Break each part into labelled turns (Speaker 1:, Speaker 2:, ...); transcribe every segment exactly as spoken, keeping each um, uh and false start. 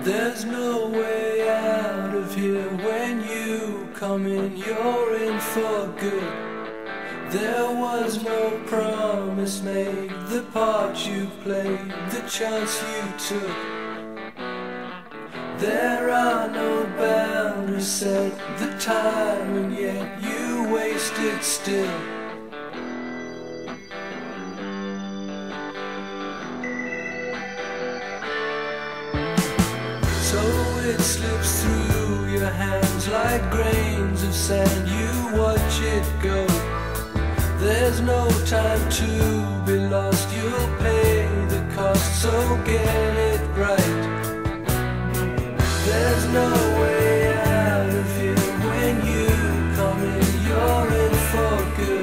Speaker 1: There's no way out of here. When you come in, you're in for good. There was no promise made, the part you played, the chance you took. There are no boundaries set, the time, and yet you wasted still. So it slips through your hands like grains of sand. You watch it go. There's no time to be lost. You'll pay the cost, so get it right. There's no way out of here. When you come in, you're in for good.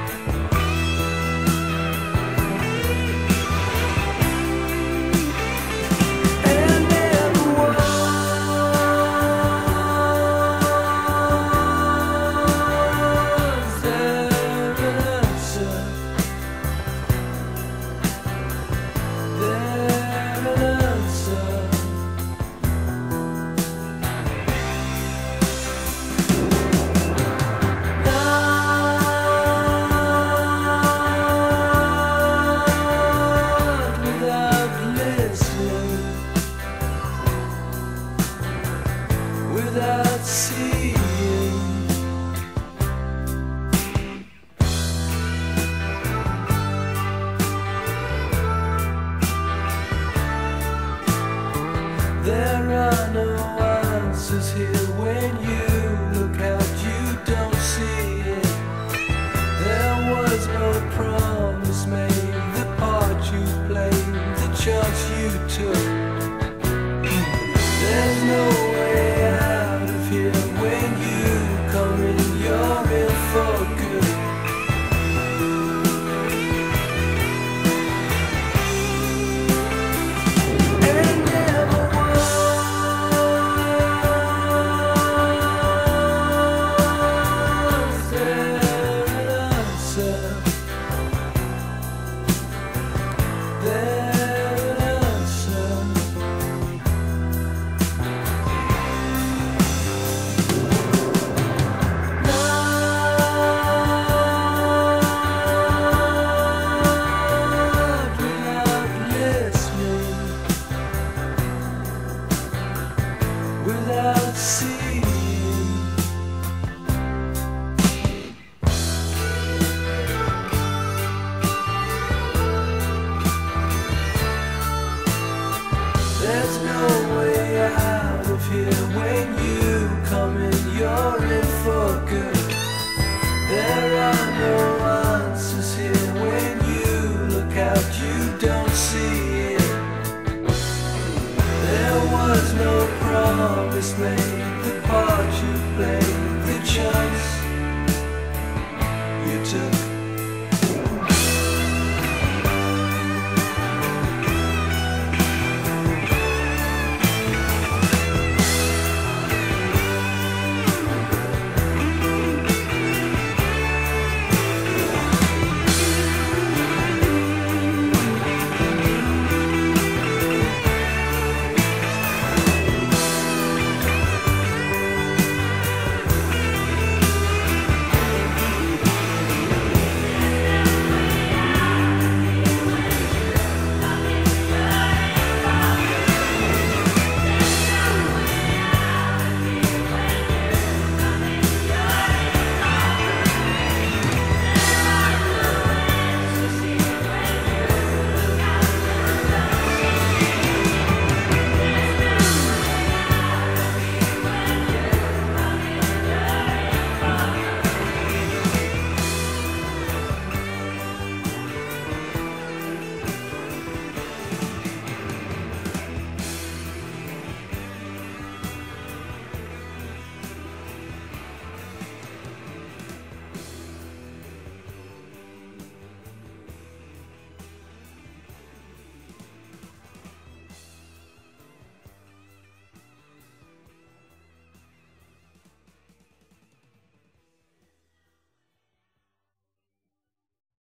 Speaker 1: Without seeing, there are no answers here. When you look out, you don't see it. There was no promise made, the part you played, the chance you took. There's no way out of here. When you come in, you're in for good. And never was there an answer. There an answer. Without seeing, there's no way out of here. When you come in, you're in for good. There are no answers here. When you look out, you don't see it. There was no promise made, the part you played, the chance you took.